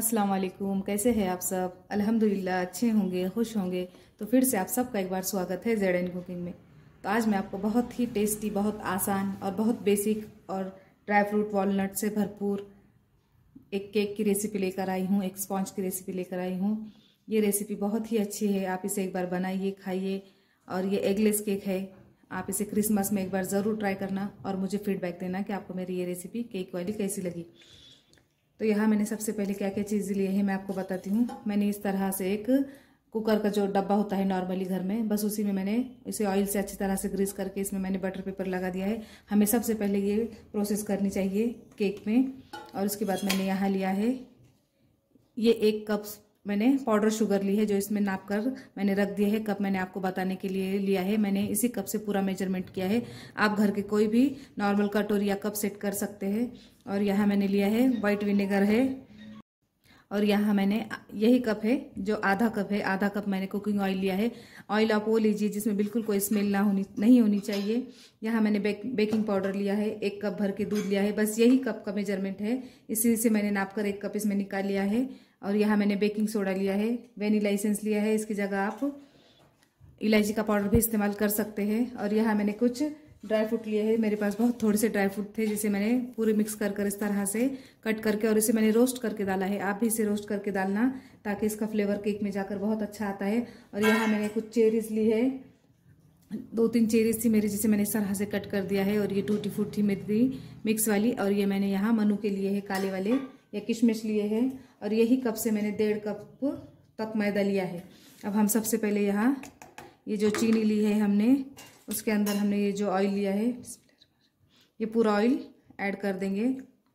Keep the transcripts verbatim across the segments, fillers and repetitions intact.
अस्सलाम वालेकुम। कैसे हैं आप सब? अल्हम्दुलिल्लाह अच्छे होंगे, खुश होंगे। तो फिर से आप सबका एक बार स्वागत है जेड एन कुकिंग में। तो आज मैं आपको बहुत ही टेस्टी, बहुत आसान और बहुत बेसिक और ड्राई फ्रूट वॉलनट से भरपूर एक केक की रेसिपी लेकर आई हूँ, एक स्पॉन्ज की रेसिपी लेकर आई हूँ। ये रेसिपी बहुत ही अच्छी है, आप इसे एक बार बनाइए, खाइए। और ये एगलेस केक है, आप इसे क्रिसमस में एक बार ज़रूर ट्राई करना और मुझे फीडबैक देना कि आपको मेरी ये रेसिपी केक वाली कैसी लगी। तो यहाँ मैंने सबसे पहले क्या क्या चीज़ ली है मैं आपको बताती हूँ। मैंने इस तरह से एक कुकर का जो डब्बा होता है नॉर्मली घर में, बस उसी में मैंने इसे ऑयल से अच्छी तरह से ग्रीस करके इसमें मैंने बटर पेपर लगा दिया है। हमें सबसे पहले ये प्रोसेस करनी चाहिए केक में। और उसके बाद मैंने यहाँ लिया है ये एक कप मैंने पाउडर शुगर ली है, जो इसमें नाप कर मैंने रख दिया है। कप मैंने आपको बताने के लिए लिया है, मैंने इसी कप से पूरा मेजरमेंट किया है। आप घर के कोई भी नॉर्मल कटोरी या कप सेट कर सकते हैं। और यहाँ मैंने लिया है वाइट विनेगर है। और यहाँ मैंने यही कप है जो आधा कप है, आधा कप मैंने कुकिंग ऑयल लिया है। ऑयल आप वो लीजिए जिसमें बिल्कुल कोई स्मेल ना होनी नहीं होनी चाहिए। यहाँ मैंने बेक, बेकिंग पाउडर लिया है, एक कप भर के दूध लिया है। बस यही कप का मेजरमेंट है, इसी से मैंने नाप कर एक कप इसमें निकाल लिया है। और यहाँ मैंने बेकिंग सोडा लिया है, वेनिला एसेंस लिया है, इसकी जगह आप इलायची का पाउडर भी इस्तेमाल कर सकते हैं। और यहाँ मैंने कुछ ड्राई फ्रूट लिए हैं, मेरे पास बहुत थोड़े से ड्राई फ्रूट थे जिसे मैंने पूरे मिक्स कर कर इस तरह से कट करके और इसे मैंने रोस्ट करके डाला है। आप भी इसे रोस्ट करके डालना ताकि इसका फ्लेवर केक में जाकर बहुत अच्छा आता है। और यहाँ मैंने कुछ चेरीज ली है, दो तीन चेरीज थी मेरी जिसे मैंने इस तरह से कट कर दिया है। और ये टूटी फ्रूट थी मेरी मिक्स वाली। और ये मैंने यहाँ मनु के लिए है काले वाले, या किशमिश लिए हैं। और यही कप से मैंने डेढ़ कप तक मैदा लिया है। अब हम सबसे पहले यहाँ ये जो चीनी ली है हमने, उसके अंदर हमने ये जो ऑयल लिया है, ये पूरा ऑयल ऐड कर देंगे।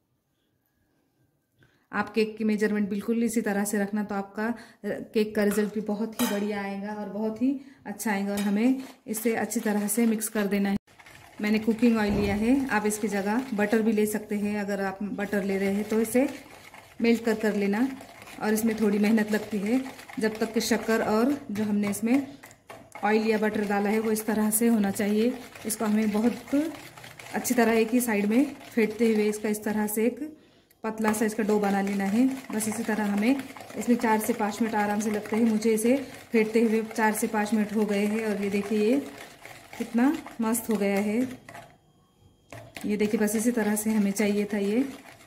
आप केक की मेजरमेंट बिल्कुल इसी तरह से रखना, तो आपका केक का रिजल्ट भी बहुत ही बढ़िया आएगा और बहुत ही अच्छा आएगा। और हमें इसे अच्छी तरह से मिक्स कर देना है। मैंने कुकिंग ऑयल लिया है, आप इसकी जगह बटर भी ले सकते हैं। अगर आप बटर ले रहे हैं तो इसे मेल्ट कर कर लेना। और इसमें थोड़ी मेहनत लगती है, जब तक कि शक्कर और जो हमने इसमें ऑयल या बटर डाला है वो इस तरह से होना चाहिए। इसको हमें बहुत अच्छी तरह एक ही साइड में फेंटते हुए इसका इस तरह से एक पतला सा इसका डो बना लेना है। बस इसी तरह हमें इसमें चार से पाँच मिनट आराम से लगते हैं। मुझे इसे फेंटते हुए चार से पाँच मिनट हो गए हैं। और ये देखिए ये कितना मस्त हो गया है। ये देखिए बस इसी तरह से हमें चाहिए था, ये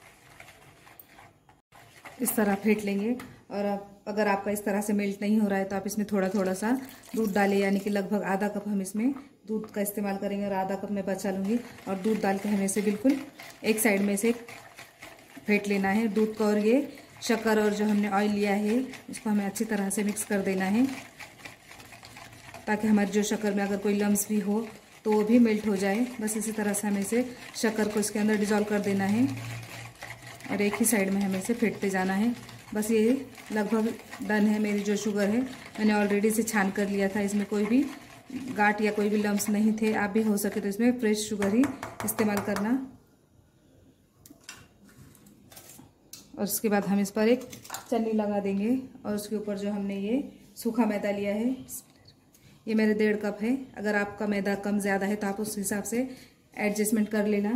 इस तरह फेंट लेंगे। और अब अगर आपका इस तरह से मेल्ट नहीं हो रहा है तो आप इसमें थोड़ा थोड़ा सा दूध डालें, यानी कि लगभग आधा कप हम इसमें दूध का इस्तेमाल करेंगे और आधा कप मैं बचा लूँगी। और दूध डाल के हमें इसे बिल्कुल एक साइड में से फेंट लेना है दूध को। और ये शक्कर और जो हमने ऑयल लिया है इसको हमें अच्छी तरह से मिक्स कर देना है, ताकि हमारी जो शक्कर में अगर कोई लम्स भी हो तो वो भी मेल्ट हो जाए। बस इसी तरह से हमें इसे शक्कर को इसके अंदर डिज़ोल्व कर देना है और एक ही साइड में हमें इसे फेंटते जाना है। बस ये लगभग डन है। मेरी जो शुगर है मैंने ऑलरेडी इसे छान कर लिया था, इसमें कोई भी गांठ या कोई भी लम्स नहीं थे। आप भी हो सके तो इसमें फ्रेश शुगर ही इस्तेमाल करना। और उसके बाद हम इस पर एक चन्नी लगा देंगे और उसके ऊपर जो हमने ये सूखा मैदा लिया है, ये मेरे डेढ़ कप है। अगर आपका मैदा कम ज़्यादा है तो आप उस हिसाब से एडजस्टमेंट कर लेना।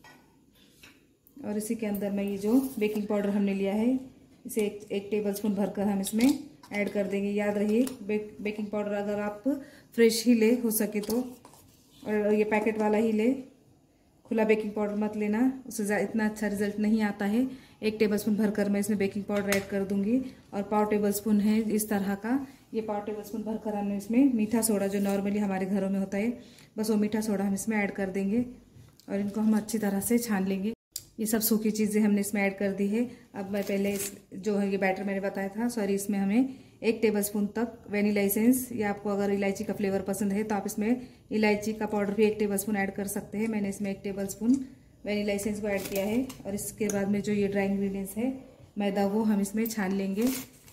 और इसी के अंदर मैं ये जो बेकिंग पाउडर हमने लिया है इसे एक, एक टेबल स्पून भरकर हम इसमें ऐड कर देंगे। याद रहिए बेक, बेकिंग पाउडर अगर आप फ्रेश ही ले हो सके तो, और ये पैकेट वाला ही ले, खुला बेकिंग पाउडर मत लेना, उससे इतना अच्छा रिजल्ट नहीं आता है। एक टेबल स्पून भरकर मैं इसमें बेकिंग पाउडर ऐड कर दूंगी। और पाव टेबल स्पून है इस तरह का, ये पाव टेबल स्पून भरकर हमने इसमें मीठा सोडा जो नॉर्मली हमारे घरों में होता है, बस वो मीठा सोडा हम इसमें ऐड कर देंगे। और इनको हम अच्छी तरह से छान लेंगे। ये सब सूखी चीज़ें हमने इसमें ऐड कर दी है। अब मैं पहले इस जो है ये बैटर मैंने बताया था, सॉरी, इसमें हमें एक टेबलस्पून तक वेनिला एसेंस, या आपको अगर इलायची का फ्लेवर पसंद है तो आप इसमें इलायची का पाउडर भी एक टेबलस्पून ऐड कर सकते हैं। मैंने इसमें एक टेबलस्पून वेनिला एसेंस को ऐड किया है। और इसके बाद में जो ये ड्राई इंग्रेडिएंट्स है मैदा, वो हम इसमें छान लेंगे।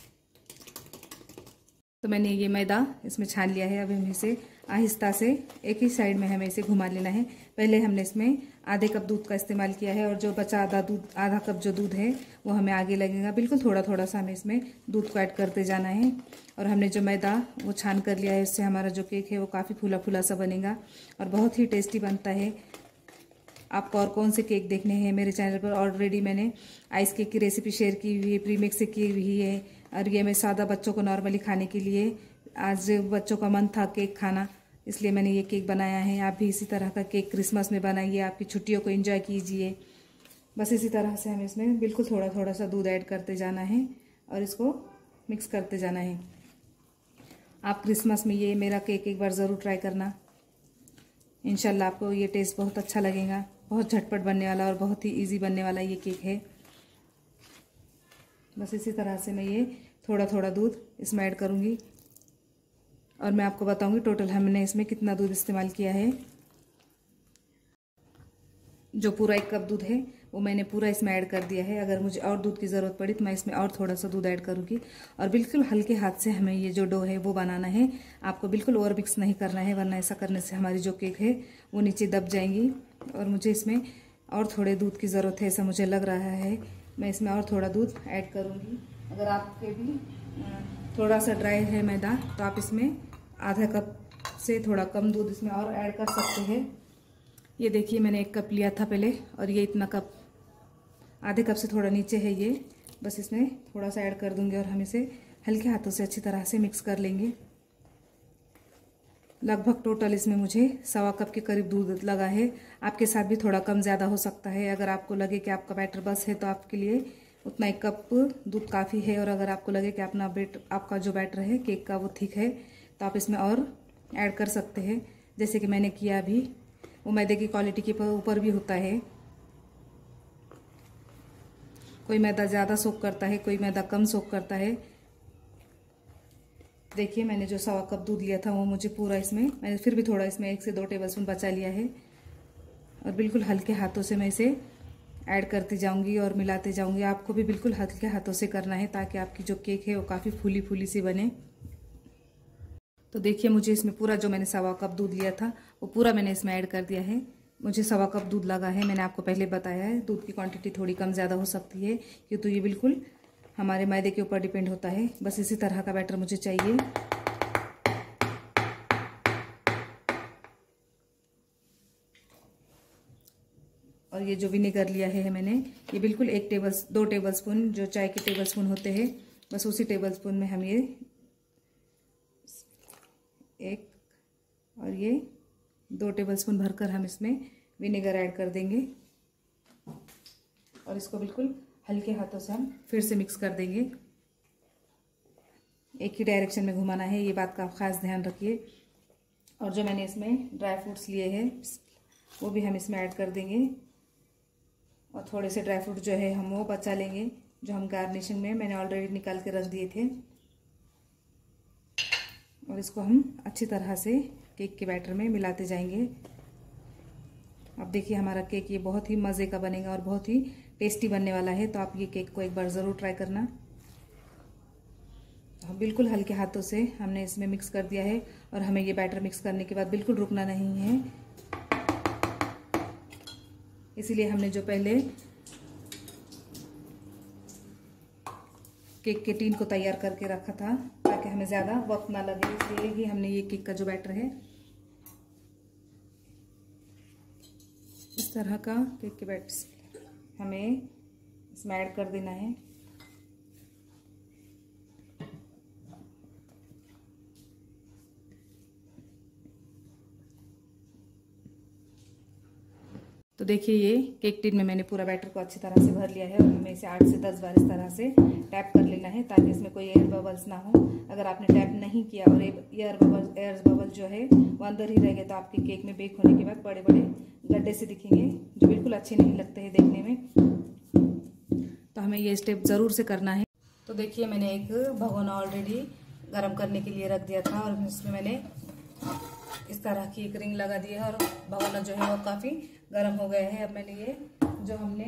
तो मैंने ये मैदा इसमें छान लिया है। अब हम इसे आहिस्ता से एक ही साइड में हमें इसे घुमा लेना है। पहले हमने इसमें आधे कप दूध का इस्तेमाल किया है और जो बचा आधा दूध आधा कप जो दूध है वो हमें आगे लगेगा। बिल्कुल थोड़ा थोड़ा सा हमें इसमें दूध को ऐड करते जाना है। और हमने जो मैदा वो छान कर लिया है, इससे हमारा जो केक है वो काफ़ी फूला फूला सा बनेगा और बहुत ही टेस्टी बनता है। आपको और कौन से केक देखने हैं मेरे चैनल पर। ऑलरेडी मैंने आइस केक की रेसिपी शेयर की हुई है, प्रीमिक्स से की हुई है। और ये मैं सादा बच्चों को नॉर्मली खाने के लिए, आज बच्चों का मन था केक खाना, इसलिए मैंने ये केक बनाया है। आप भी इसी तरह का केक क्रिसमस में बनाइए, आपकी छुट्टियों को एंजॉय कीजिए। बस इसी तरह से हमें इसमें बिल्कुल थोड़ा थोड़ा सा दूध ऐड करते जाना है और इसको मिक्स करते जाना है। आप क्रिसमस में ये मेरा केक एक बार ज़रूर ट्राई करना, इंशाल्लाह आपको ये टेस्ट बहुत अच्छा लगेगा। बहुत झटपट बनने वाला और बहुत ही इजी बनने वाला ये केक है। बस इसी तरह से मैं ये थोड़ा थोड़ा दूध इसमें ऐड करूँगी और मैं आपको बताऊँगी टोटल हमने इसमें कितना दूध इस्तेमाल किया है। जो पूरा एक कप दूध है वो मैंने पूरा इसमें ऐड कर दिया है। अगर मुझे और दूध की ज़रूरत पड़ी तो मैं इसमें और थोड़ा सा दूध ऐड करूँगी। और बिल्कुल हल्के हाथ से हमें ये जो डो है वो बनाना है। आपको बिल्कुल ओवर मिक्स नहीं करना है, वरना ऐसा करने से हमारी जो केक है वो नीचे दब जाएंगी। और मुझे इसमें और थोड़े दूध की ज़रूरत है, ऐसा मुझे लग रहा है। मैं इसमें और थोड़ा दूध ऐड करूँगी। अगर आपके भी थोड़ा सा ड्राई है मैदा तो आप इसमें आधा कप से थोड़ा कम दूध इसमें और ऐड कर सकते हैं। ये देखिए मैंने एक कप लिया था पहले और ये इतना कप, आधे कप से थोड़ा नीचे है ये। बस इसमें थोड़ा सा ऐड कर दूंगी और हम इसे हल्के हाथों से अच्छी तरह से मिक्स कर लेंगे। लगभग टोटल इसमें मुझे सवा कप के करीब दूध लगा है। आपके साथ भी थोड़ा कम ज़्यादा हो सकता है। अगर आपको लगे कि आपका बैटर बस है तो आपके लिए उतना एक कप दूध काफ़ी है। और अगर आपको लगे कि अपना बेट आपका जो बैटर है केक का वो थिक है तो आप इसमें और ऐड कर सकते हैं, जैसे कि मैंने किया अभी। वो मैदे की क्वालिटी के ऊपर भी होता है, कोई मैदा ज़्यादा सोक करता है, कोई मैदा कम सोक करता है। देखिए मैंने जो सवा कप दूध लिया था वो मुझे पूरा इसमें, मैंने फिर भी थोड़ा इसमें एक से दो टेबलस्पून बचा लिया है। और बिल्कुल हल्के हाथों से मैं इसे ऐड करती जाऊंगी और मिलाते जाऊंगी। आपको भी बिल्कुल हल्के हाथों से करना है ताकि आपकी जो केक है वो काफ़ी फूली फूली सी बने। तो देखिए मुझे इसमें पूरा जो मैंने सवा कप दूध लिया था वो पूरा मैंने इसमें ऐड कर दिया है। मुझे सवा कप दूध लगा है, मैंने आपको पहले बताया है। दूध की क्वांटिटी थोड़ी कम ज़्यादा हो सकती है क्योंकि तो ये बिल्कुल हमारे मैदे के ऊपर डिपेंड होता है। बस इसी तरह का बैटर मुझे चाहिए। और ये जो विनेगर लिया है मैंने, ये बिल्कुल एक टेबल दो टेबल स्पून, जो चाय के टेबल स्पून होते हैं, बस उसी टेबल स्पून में हम ये एक और ये दो टेबलस्पून भरकर हम इसमें विनेगर ऐड कर देंगे। और इसको बिल्कुल हल्के हाथों से हम फिर से मिक्स कर देंगे। एक ही डायरेक्शन में घुमाना है, ये बात का आप खास ध्यान रखिए। और जो मैंने इसमें ड्राई फ्रूट्स लिए हैं वो भी हम इसमें ऐड कर देंगे। और थोड़े से ड्राई फ्रूट जो है हम वो बचा लेंगे, जो हम गार्निशिंग में मैंने ऑलरेडी निकाल के रख दिए थे। और इसको हम अच्छी तरह से केक के बैटर में मिलाते जाएंगे। अब देखिए हमारा केक ये बहुत ही मज़े का बनेगा और बहुत ही टेस्टी बनने वाला है। तो आप ये केक को एक बार ज़रूर ट्राई करना। हम बिल्कुल हल्के हाथों से हमने इसमें मिक्स कर दिया है और हमें ये बैटर मिक्स करने के बाद बिल्कुल रुकना नहीं है। इसीलिए हमने जो पहले केक के टीन को तैयार करके रखा था ताकि हमें ज़्यादा वक्त ना लगे, इसलिए ही हमने ये केक का जो बैटर है इस तरह का केक के बैटर हमें इसमें ऐड कर देना है। तो देखिए ये केक टिन में मैंने पूरा बैटर को अच्छी तरह से भर लिया है और हमें इसे आठ से दस बार इस तरह से टैप कर लेना है ताकि इसमें कोई एयर बबल्स ना हो। अगर आपने टैप नहीं किया और एयर बबल एयर बबल जो है वो अंदर ही रह गए तो आपके केक में बेक होने के बाद बड़े बड़े गड्ढे से दिखेंगे, जो बिल्कुल अच्छे नहीं लगते हैं देखने में। तो हमें ये स्टेप ज़रूर से करना है। तो देखिए मैंने एक भगोना ऑलरेडी गर्म करने के लिए रख दिया था और इसमें मैंने इस तरह की एक रिंग लगा दी है और भगोना जो है वो काफ़ी गर्म हो गया है। अब मैंने ये जो हमने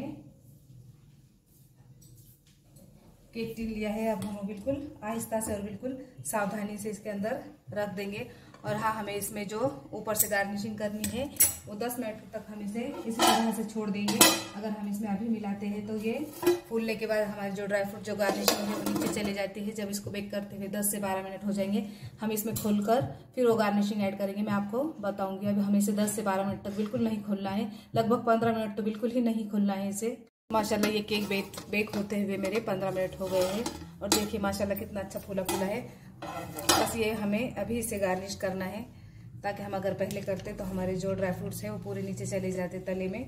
केक टिन लिया है, अब हम बिल्कुल आहिस्ता से और बिल्कुल सावधानी से इसके अंदर रख देंगे। और हाँ, हमें इसमें जो ऊपर से गार्निशिंग करनी है वो दस मिनट तक हम इसे इसी तरह से छोड़ देंगे। अगर हम इसमें अभी मिलाते हैं तो ये फूलने के बाद हमारे जो ड्राई फ्रूट जो गार्निशिंग है वो नीचे चले जाती है। जब इसको बेक करते हुए दस से बारह मिनट हो जाएंगे, हम इसमें खोलकर फिर वो गार्निशिंग ऐड करेंगे। मैं आपको बताऊंगी। अभी हमें इसे दस से बारह मिनट तक बिल्कुल नहीं खोलना है, लगभग पंद्रह मिनट तो बिल्कुल ही नहीं खोलना है इसे। माशाल्लाह ये केक बेक बेक होते हुए मेरे पंद्रह मिनट हो गए हैं और देखिए माशाल्लाह कितना अच्छा फूला फूला है। बस ये हमें अभी इसे गार्निश करना है, ताकि हम अगर पहले करते तो हमारे जो ड्राई फ्रूट्स हैं वो पूरे नीचे चले जाते तले में।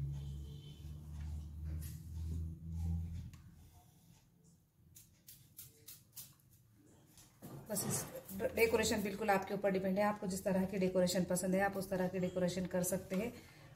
बस इस डेकोरेशन बिल्कुल आपके ऊपर डिपेंड है। आपको जिस तरह की डेकोरेशन पसंद है आप उस तरह की डेकोरेशन कर सकते हैं।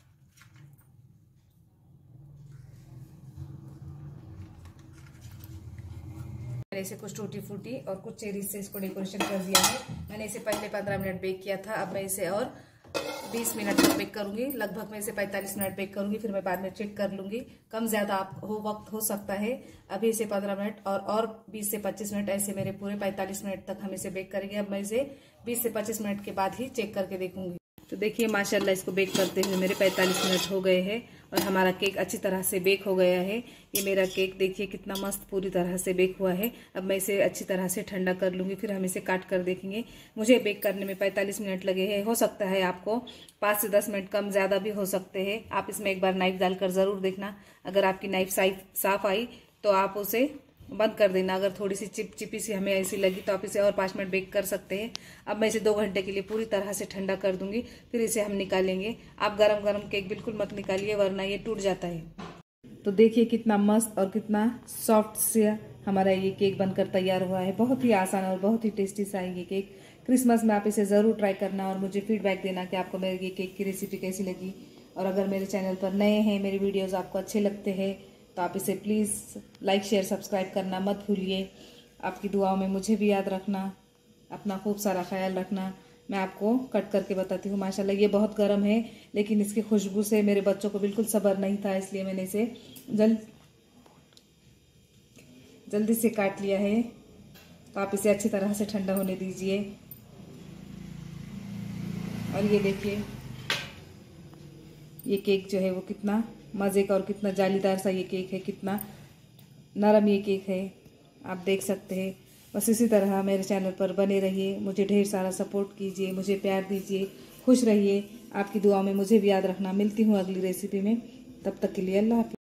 मैंने इसे कुछ टूटी फूटी और कुछ चेरीज से इसको डेकोरेशन कर दिया है। मैंने इसे पहले पंद्रह मिनट बेक किया था, अब मैं इसे और बीस मिनट तक बेक करूंगी। लगभग मैं इसे पैंतालीस मिनट बेक करूंगी, फिर मैं बाद में चेक कर लूंगी। कम ज्यादा आप हो वक्त हो सकता है। अभी इसे पंद्रह मिनट और और बीस से पच्चीस मिनट ऐसे मेरे पूरे पैंतालीस मिनट तक हम इसे बेक करेंगे। अब मैं इसे बीस से पच्चीस मिनट के बाद ही चेक करके देखूंगी। तो देखिए माशाल्लाह इसको बेक करते हुए मेरे पैंतालीस मिनट हो गए हैं और हमारा केक अच्छी तरह से बेक हो गया है। ये मेरा केक देखिए कितना मस्त पूरी तरह से बेक हुआ है। अब मैं इसे अच्छी तरह से ठंडा कर लूंगी, फिर हम इसे काट कर देखेंगे। मुझे बेक करने में पैंतालीस मिनट लगे हैं, हो सकता है आपको पाँच से दस मिनट कम ज़्यादा भी हो सकते हैं। आप इसमें एक बार नाइफ डालकर ज़रूर देखना। अगर आपकी नाइफ साफ आई तो आप उसे बंद कर देना। अगर थोड़ी सी चिप चिपी सी हमें ऐसी लगी तो आप इसे और पाँच मिनट बेक कर सकते हैं। अब मैं इसे दो घंटे के लिए पूरी तरह से ठंडा कर दूंगी, फिर इसे हम निकालेंगे। आप गरम गरम केक बिल्कुल मत निकालिए, वरना ये टूट जाता है। तो देखिए कितना मस्त और कितना सॉफ्ट से हमारा ये केक बनकर तैयार हुआ है। बहुत ही आसान और बहुत ही टेस्टी सा है ये केक। क्रिसमस में आप इसे ज़रूर ट्राई करना और मुझे फीडबैक देना कि आपको मेरे ये केक की रेसिपी कैसी लगी। और अगर मेरे चैनल पर नए हैं, मेरे वीडियोज़ आपको अच्छे लगते हैं तो आप इसे प्लीज़ लाइक शेयर सब्सक्राइब करना मत भूलिए। आपकी दुआओं में मुझे भी याद रखना। अपना खूब सारा ख्याल रखना। मैं आपको कट करके बताती हूँ। माशाल्लाह ये बहुत गर्म है, लेकिन इसकी खुशबू से मेरे बच्चों को बिल्कुल सब्र नहीं था, इसलिए मैंने इसे जल्द जल्दी से काट लिया है। तो आप इसे अच्छी तरह से ठंडा होने दीजिए। और ये देखिए ये केक जो है वो कितना मज़े का और कितना जालीदार सा ये केक है, कितना नरम ये केक है, आप देख सकते हैं। बस इसी तरह मेरे चैनल पर बने रहिए, मुझे ढेर सारा सपोर्ट कीजिए, मुझे प्यार दीजिए, खुश रहिए। आपकी दुआओं में मुझे भी याद रखना। मिलती हूँ अगली रेसिपी में, तब तक के लिए अल्लाह हाफ़िज़।